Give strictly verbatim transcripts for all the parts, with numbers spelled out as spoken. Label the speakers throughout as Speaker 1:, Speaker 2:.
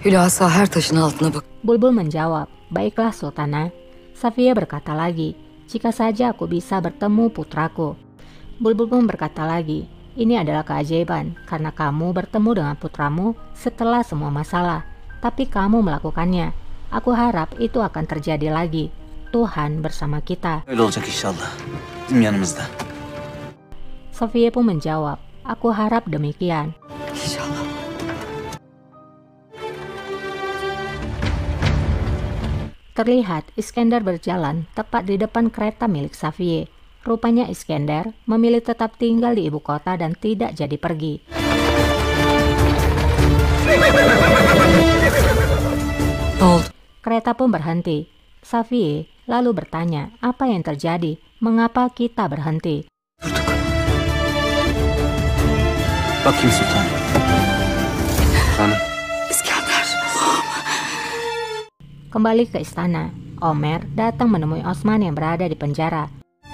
Speaker 1: Hülasa her taşın altına bak.
Speaker 2: Bulbul menjawab, baiklah Sultana. Safiyah berkata lagi, jika saja aku bisa bertemu putraku. Bulbul pun berkata lagi, ini adalah keajaiban karena kamu bertemu dengan putramu setelah semua masalah. Tapi kamu melakukannya. Aku harap itu akan terjadi lagi. Tuhan bersama kita.
Speaker 3: Öyle olacak inşallah. Bizim yanımızda.
Speaker 2: Safiyah pun menjawab, aku harap demikian.
Speaker 1: İnşallah.
Speaker 2: Terlihat Iskandar berjalan tepat di depan kereta milik Safiyah. Rupanya Iskandar memilih tetap tinggal di ibu kota dan tidak jadi pergi.
Speaker 1: Ne oldu?
Speaker 2: Kereta pun berhenti. Safiyah lalu bertanya, apa yang terjadi? Mengapa kita berhenti?
Speaker 3: Bakayım sultanım. Sultanım.
Speaker 1: İskender.
Speaker 2: Kembali ke istana, Omer datang menemui Osman yang berada di penjara.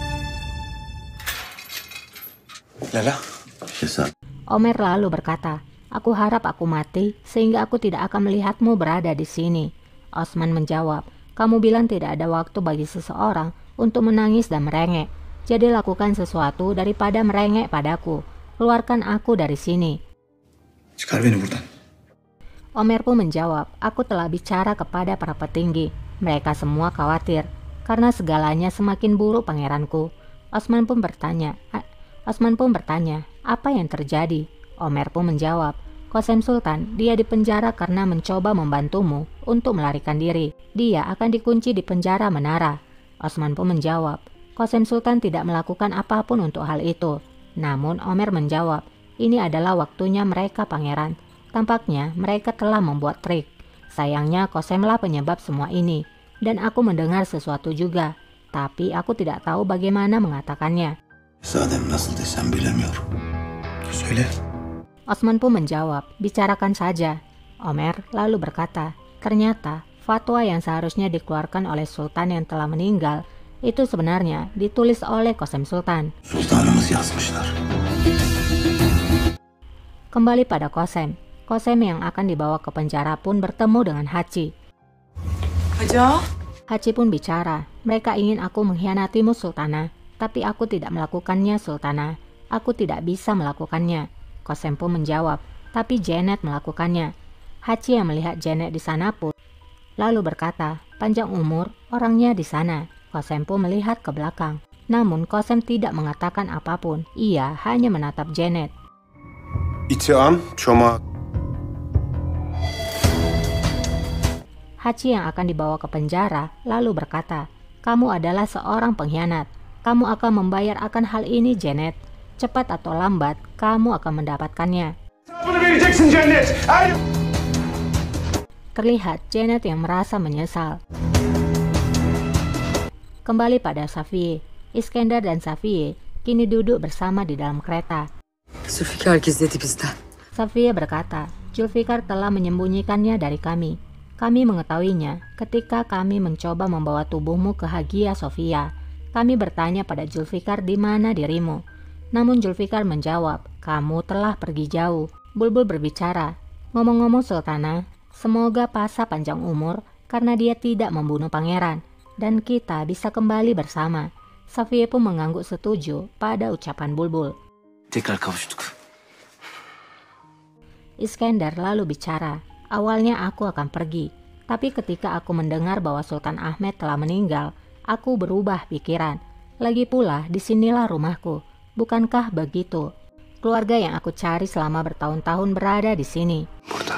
Speaker 3: Lala.
Speaker 2: Omer lalu berkata, aku harap aku mati sehingga aku tidak akan melihatmu berada di sini. Osman menjawab, kamu bilang tidak ada waktu bagi seseorang untuk menangis dan merengek. Jadi lakukan sesuatu daripada merengek padaku. Keluarkan aku dari sini.
Speaker 3: Çıkar beni buradan.
Speaker 2: Omer pun menjawab, aku telah bicara kepada para petinggi. Mereka semua khawatir karena segalanya semakin buruk pangeranku. Osman pun bertanya, Osman pun bertanya, apa yang terjadi? Omer pun menjawab, Qasem Sultan, dia dipenjara karena mencoba membantumu untuk melarikan diri. Dia akan dikunci di penjara menara. Osman pun menjawab, Qasem Sultan tidak melakukan apapun untuk hal itu. Namun Omer menjawab, ini adalah waktunya mereka pangeran. Tampaknya mereka telah membuat trik. Sayangnya Qasemlah penyebab semua ini. Dan aku mendengar sesuatu juga. Tapi aku tidak tahu bagaimana mengatakannya.
Speaker 3: Sadem nasıl desem bilemiyorum. Söyle.
Speaker 2: Osman pun menjawab, bicarakan saja. Omer lalu berkata, ternyata fatwa yang seharusnya dikeluarkan oleh Sultan yang telah meninggal itu sebenarnya ditulis oleh Qasem Sultan.
Speaker 3: Sultanımız yazmışlar.
Speaker 2: Kembali pada Qasem. Qasem yang akan dibawa ke penjara pun bertemu dengan Haci.
Speaker 1: Haca.
Speaker 2: Haci pun bicara, mereka ingin aku mengkhianatimu Sultana, tapi aku tidak melakukannya Sultana. Aku tidak bisa melakukannya. Qasem pun menjawab, tapi Janet melakukannya. Haci yang melihat Janet di sana pun lalu berkata, panjang umur orangnya di sana. Qasem pun melihat ke belakang. Namun Qasem tidak mengatakan apapun. Ia hanya menatap Janet.
Speaker 4: İtiam, çomak.
Speaker 2: Haci yang akan dibawa ke penjara lalu berkata, kamu adalah seorang pengkhianat. Kamu akan membayar akan hal ini Janet. Cepat atau lambat, kamu akan mendapatkannya. Terlihat Janet yang merasa menyesal. Kembali pada Safiyah. Iskandar dan Safiyah kini duduk bersama di dalam kereta.
Speaker 1: Zülfikar gizledi bizden.
Speaker 2: Safiyah berkata, Zulfikar telah menyembunyikannya dari kami. Kami mengetahuinya ketika kami mencoba membawa tubuhmu ke Hagia Sophia. Kami bertanya pada Zulfikar di mana dirimu. Namun Zulfikar menjawab, kamu telah pergi jauh. Bulbul berbicara, ngomong-ngomong Sultana, semoga Pasa panjang umur karena dia tidak membunuh pangeran. Dan kita bisa kembali bersama. Safiyah pun mengangguk setuju pada ucapan Bulbul.
Speaker 3: Tekrar kavuştuk.
Speaker 2: Iskandar lalu bicara, awalnya aku akan pergi, tapi ketika aku mendengar bahwa Sultan Ahmed telah meninggal, aku berubah pikiran. Lagi pula, disinilah rumahku. Bukankah begitu? Keluarga yang aku cari selama bertahun-tahun berada di sini.
Speaker 3: Burada.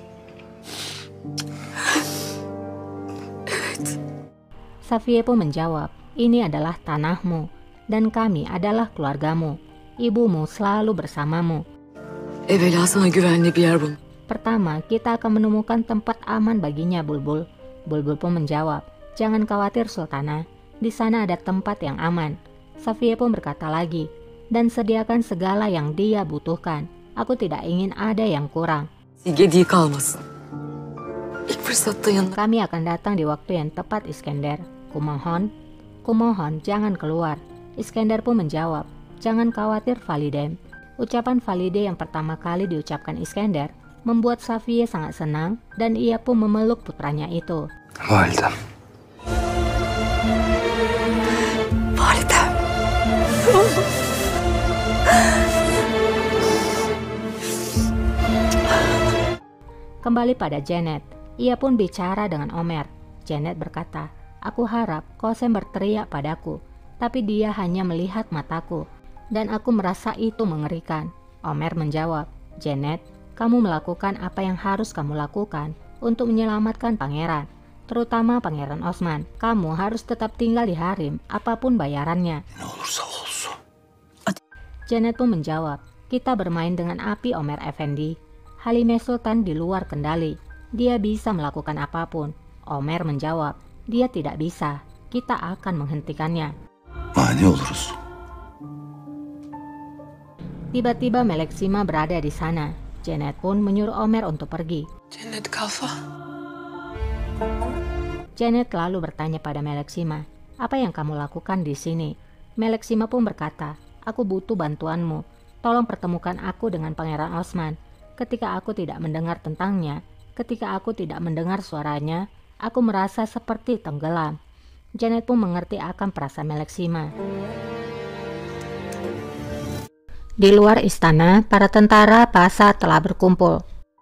Speaker 2: Safiyah pun menjawab, ini adalah tanahmu, dan kami adalah keluargamu. Ibumu selalu bersamamu.
Speaker 1: Evvela sana güvenli bir yer bul.
Speaker 2: Pertama, kita akan menemukan tempat aman baginya, Bulbul. Bulbul pun menjawab, jangan khawatir Sultana, di sana ada tempat yang aman. Safiyah pun berkata lagi, dan sediakan segala yang dia butuhkan. Aku tidak ingin ada yang kurang.
Speaker 1: Gediği kalmasın. İlk fırsatta yanına.
Speaker 2: Kami akan datang di waktu yang tepat Iskandar. Kumohon, kumohon jangan keluar. Iskandar pun menjawab, jangan khawatir Validem. Ucapan Valide yang pertama kali diucapkan Iskandar membuat Safiye sangat senang dan ia pun memeluk putranya itu.
Speaker 3: Validem.
Speaker 1: Validem.
Speaker 2: Kembali pada Janet, ia pun bicara dengan Omer. Janet berkata, "Aku harap Qasem berteriak padaku, tapi dia hanya melihat mataku, dan aku merasa itu mengerikan." Omer menjawab, "Janet, kamu melakukan apa yang harus kamu lakukan untuk menyelamatkan pangeran, terutama Pangeran Osman. Kamu harus tetap tinggal di harem, apapun bayarannya."
Speaker 3: Ne olursa olsun.
Speaker 2: Janet pun menjawab, "Kita bermain dengan api, Omer Effendi. Halime Sultan di luar kendali. Dia bisa melakukan apapun." Omer menjawab, "Dia tidak bisa. Kita akan menghentikannya."
Speaker 3: Mani oluruz.
Speaker 2: Tiba-tiba Meleksima berada di sana. Janet pun menyuruh Omer untuk pergi.
Speaker 1: Cennet kalfa.
Speaker 2: Janet lalu bertanya pada Meleksima, "Apa yang kamu lakukan di sini?" Meleksima pun berkata, "Aku butuh bantuanmu. Tolong pertemukan aku dengan Pangeran Osman. Ketika aku tidak mendengar tentangnya, ketika aku tidak mendengar suaranya, aku merasa seperti tenggelam." Janet pun mengerti akan perasaan Meleksima. Di luar istana, para tentara Pasa telah berkumpul.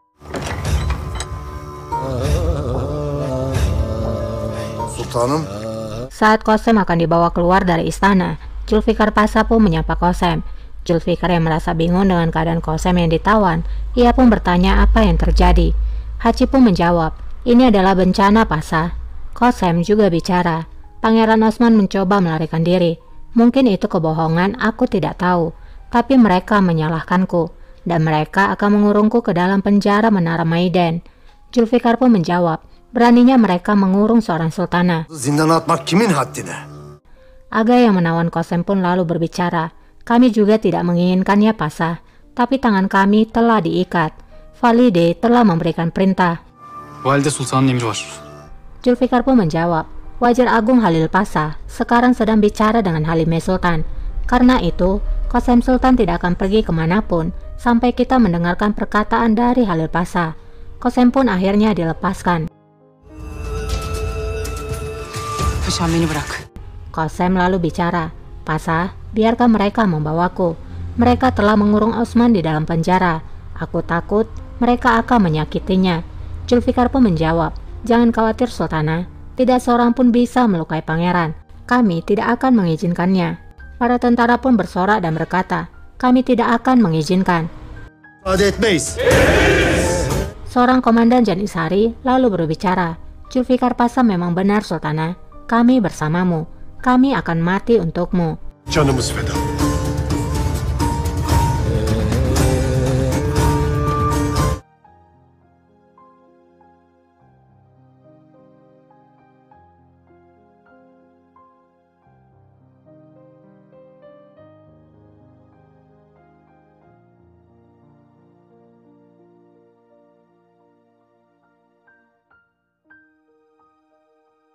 Speaker 3: Sultanım.
Speaker 2: Saat Qasem akan dibawa keluar dari istana, Zulfikar Pasa pun menyapa Qasem. Zulfikar yang merasa bingung dengan keadaan Qasem yang ditawan, ia pun bertanya apa yang terjadi. Haci pun menjawab, "Ini adalah bencana, Pasa." Qasem juga bicara, "Pangeran Osman mencoba melarikan diri. Mungkin itu kebohongan, aku tidak tahu. Tapi mereka menyalahkanku, dan mereka akan mengurungku ke dalam penjara Menara Maiden." Zulfikar pun menjawab, "Beraninya mereka mengurung seorang sultana."
Speaker 3: Zindana atmak kimin haddine?
Speaker 2: Aga yang menawan Qasem pun lalu berbicara, "Kami juga tidak menginginkannya, Pasa, tapi tangan kami telah diikat. Valide telah memberikan perintah."
Speaker 5: Valide Sultan'ın emri var.
Speaker 2: Zulfikar pun menjawab, "Wazir Agung Halil Pasa sekarang sedang bicara dengan Halime Sultan. Karena itu, Qasem Sultan tidak akan pergi kemanapun sampai kita mendengarkan perkataan dari Halil Pasa." Qasem pun akhirnya dilepaskan.
Speaker 1: Paşam beni bırak.
Speaker 2: Qasem lalu bicara, "Pasa, biarkan mereka membawaku. Mereka telah mengurung Osman di dalam penjara. Aku takut mereka akan menyakitinya." Zulfikar pun menjawab, "Jangan khawatir, Sultana. Tidak seorang pun bisa melukai pangeran. Kami tidak akan mengizinkannya." Para tentara pun bersorak dan berkata, "Kami tidak akan mengizinkan."
Speaker 3: Müsaade etmeyiz.
Speaker 2: Seorang komandan Janisari lalu berbicara, "Zulfikar Pasa memang benar, Sultana. Kami bersamamu. Kami akan mati untukmu."
Speaker 4: Canımız feda.